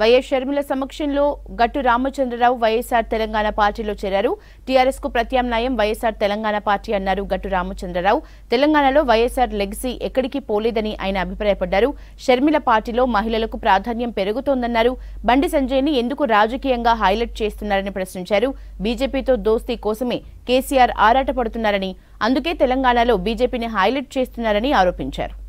YS Sharmila సమక్షంలో గట్టు రామచంద్రరావు వైఎస్ఆర్ తెలంగాణ పార్టీలో చేరారు. టీఆర్ఎస్ కు ప్రత్యామ్నాయం వైఎస్ఆర్ తెలంగాణ పార్టీ అన్నారు గట్టు రామచంద్రరావు. తెలంగాణలో వైఎస్ఆర్ లెగసీ ఎక్కడికి పోలేదని ఆయన అభిప్రాయపడ్డారు. షర్మిల పార్టీలో మహిళలకు ప్రాధాన్యం పెరుగుతోందన్నారు. బండి సంజయ్ని ఎందుకు రాజకీయంగా హైలైట్ చేస్తున్నారని ప్రశ్నించారు. బీజేపీతో దోస్తీ కోసమే కేసీఆర్ ఆరాటపడుతున్నారని, అందుకే తెలంగాణలో బీజేపీని హైలైట్ చేస్తున్నారని ఆరోపించారు.